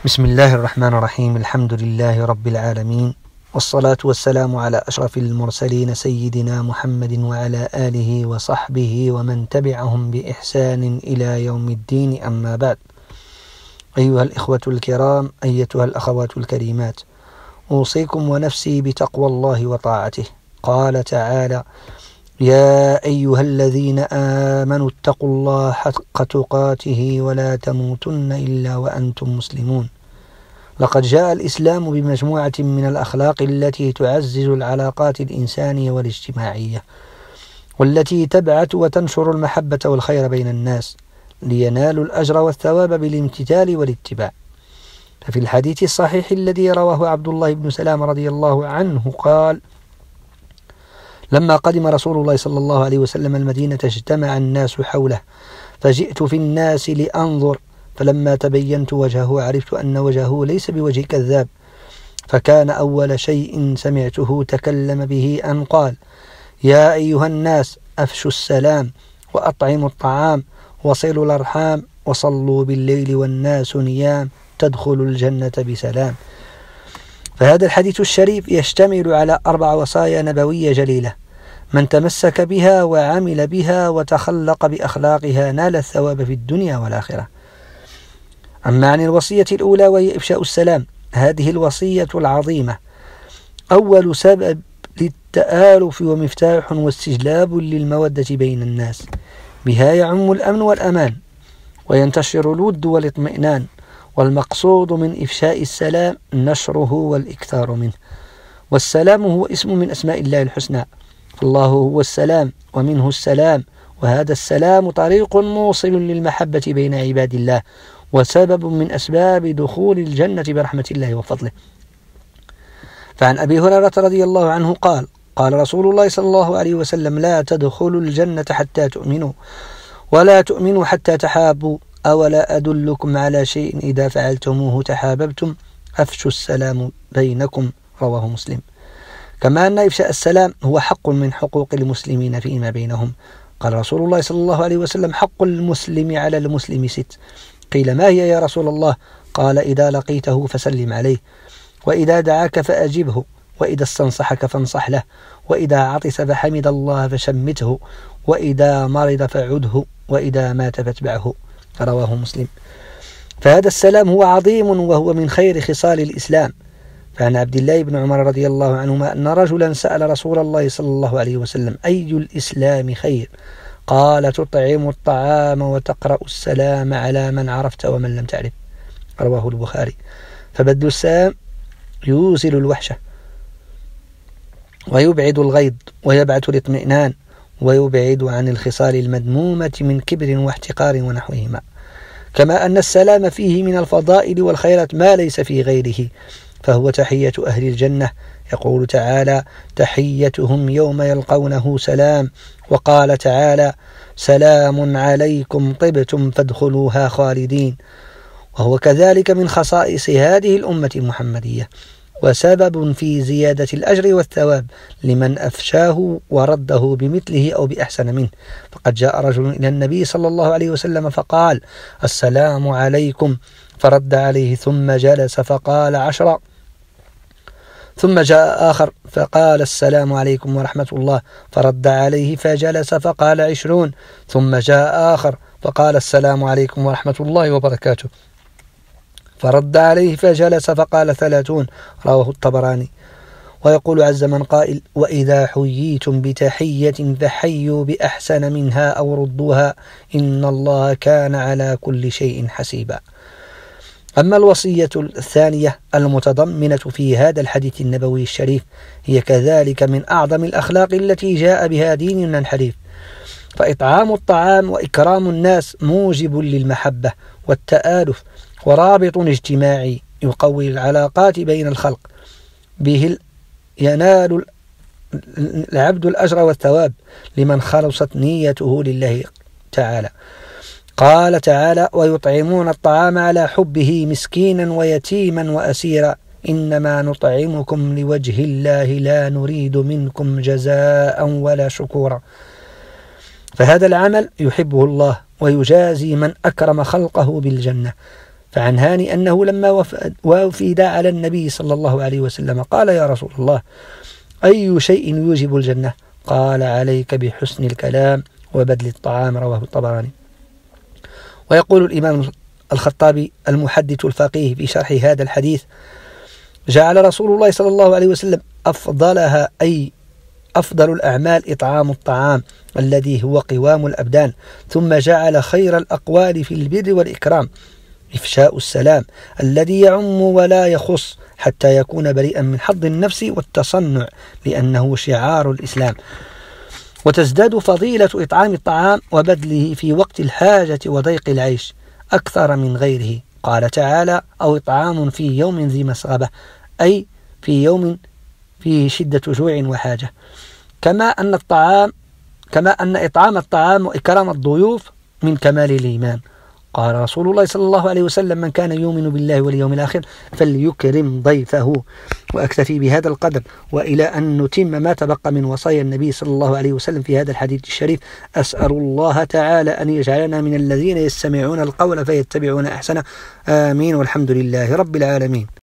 بسم الله الرحمن الرحيم. الحمد لله رب العالمين، والصلاة والسلام على أشرف المرسلين سيدنا محمد وعلى آله وصحبه ومن تبعهم بإحسان إلى يوم الدين، أما بعد. أيها الإخوة الكرام، أيتها الأخوات الكريمات، أوصيكم ونفسي بتقوى الله وطاعته. قال تعالى: يا أيها الذين آمنوا اتقوا الله حق تقاته ولا تموتن إلا وأنتم مسلمون. لقد جاء الإسلام بمجموعة من الأخلاق التي تعزز العلاقات الإنسانية والاجتماعية، والتي تبعث وتنشر المحبة والخير بين الناس لينالوا الأجر والثواب بالامتثال والاتباع. ففي الحديث الصحيح الذي رواه عبد الله بن سلام رضي الله عنه قال: لما قدم رسول الله صلى الله عليه وسلم المدينة اجتمع الناس حوله، فجئت في الناس لأنظر، فلما تبينت وجهه عرفت أن وجهه ليس بوجه كذاب، فكان أول شيء سمعته تكلم به أن قال: يا أيها الناس، أفشوا السلام وأطعموا الطعام وصلوا الأرحام وصلوا بالليل والناس نيام تدخلوا الجنة بسلام. فهذا الحديث الشريف يشتمل على 4 وصايا نبوية جليلة، من تمسك بها وعمل بها وتخلق بأخلاقها نال الثواب في الدنيا والآخرة. أما عن الوصية الأولى وهي إفشاء السلام، هذه الوصية العظيمة أول سبب للتآلف ومفتاح واستجلاب للمودة بين الناس، بها يعم الأمن والأمان وينتشر الود والاطمئنان، والمقصود من إفشاء السلام نشره والإكثار منه. والسلام هو اسم من أسماء الله الحسنى، الله هو السلام ومنه السلام، وهذا السلام طريق موصل للمحبة بين عباد الله، وسبب من أسباب دخول الجنة برحمة الله وفضله. فعن أبي هريرة رضي الله عنه قال: قال رسول الله صلى الله عليه وسلم: لا تدخلوا الجنة حتى تؤمنوا، ولا تؤمنوا حتى تحابوا، أولا أدلكم على شيء إذا فعلتموه تحاببتم، أفشوا السلام بينكم، رواه مسلم. كما أن إفشاء السلام هو حق من حقوق المسلمين فيما بينهم. قال رسول الله صلى الله عليه وسلم: حق المسلم على المسلم 6. قيل: ما هي يا رسول الله؟ قال: إذا لقيته فسلم عليه، وإذا دعاك فأجبه، وإذا استنصحك فانصح له، وإذا عطس فحمد الله فشمته، وإذا مرض فعده، وإذا مات فاتبعه، رواه مسلم. فهذا السلام هو عظيم وهو من خير خصال الإسلام. فعن عبد الله بن عمر رضي الله عنهما أن رجلا سأل رسول الله صلى الله عليه وسلم: أي الإسلام خير؟ قال: تطعم الطعام وتقرأ السلام على من عرفت ومن لم تعرف، رواه البخاري. فبذل السلام يوزل الوحشة ويبعد الغيظ ويبعث الاطمئنان ويبعد عن الخصال المذمومة من كبر واحتقار ونحوهما. كما أن السلام فيه من الفضائل والخيرات ما ليس في غيره، فهو تحية أهل الجنة. يقول تعالى: تحيتهم يوم يلقونه سلام. وقال تعالى: سلام عليكم طبتم فادخلوها خالدين. وهو كذلك من خصائص هذه الأمة المحمدية، وسبب في زيادة الأجر والثواب لمن أفشاه ورده بمثله أو بأحسن منه. فقد جاء رجل إلى النبي صلى الله عليه وسلم فقال: السلام عليكم، فرد عليه ثم جلس فقال 10. ثم جاء آخر فقال: السلام عليكم ورحمة الله، فرد عليه فجلس فقال 20. ثم جاء آخر فقال: السلام عليكم ورحمة الله وبركاته، فرد عليه فجلس فقال 30، رواه الطبراني. ويقول عز من قائل: وإذا حييتم بتحية فحيوا بأحسن منها أو ردوها، إن الله كان على كل شيء حسيبا. أما الوصية الثانية المتضمنة في هذا الحديث النبوي الشريف هي كذلك من أعظم الأخلاق التي جاء بها ديننا الحنيف. فإطعام الطعام وإكرام الناس موجب للمحبة والتآلف، ورابط اجتماعي يقوي العلاقات بين الخلق، به ينال العبد الأجر والثواب لمن خلصت نيته لله تعالى. قال تعالى: ويطعمون الطعام على حبه مسكينا ويتيما وأسيرا، إنما نطعمكم لوجه الله لا نريد منكم جزاء ولا شكورا. فهذا العمل يحبه الله ويجازي من أكرم خلقه بالجنة. فعن هاني أنه لما وفد على النبي صلى الله عليه وسلم قال: يا رسول الله، أي شيء يوجب الجنة؟ قال: عليك بحسن الكلام وبذل الطعام. رواه الطبراني. ويقول الإمام الخطابي المحدث الفقيه في شرح هذا الحديث: جعل رسول الله صلى الله عليه وسلم أفضلها، أي أفضل الأعمال، إطعام الطعام الذي هو قوام الأبدان، ثم جعل خير الأقوال في البر والإكرام إفشاء السلام الذي يعم ولا يخص حتى يكون بريئا من حظ النفس والتصنع، لأنه شعار الإسلام. وتزداد فضيلة إطعام الطعام وبذله في وقت الحاجة وضيق العيش أكثر من غيره. قال تعالى: أو إطعام في يوم ذي مسغبة، أي في يوم فيه شدة جوع وحاجة. كما أن إطعام الطعام وإكرام الضيوف من كمال الإيمان. قال رسول الله صلى الله عليه وسلم: من كان يؤمن بالله واليوم الآخر فليكرم ضيفه. وأكتفي بهذا القدر، وإلى أن نتم ما تبقى من وصايا النبي صلى الله عليه وسلم في هذا الحديث الشريف، أسأل الله تعالى أن يجعلنا من الذين يستمعون القول فيتبعون أحسنه. آمين، والحمد لله رب العالمين.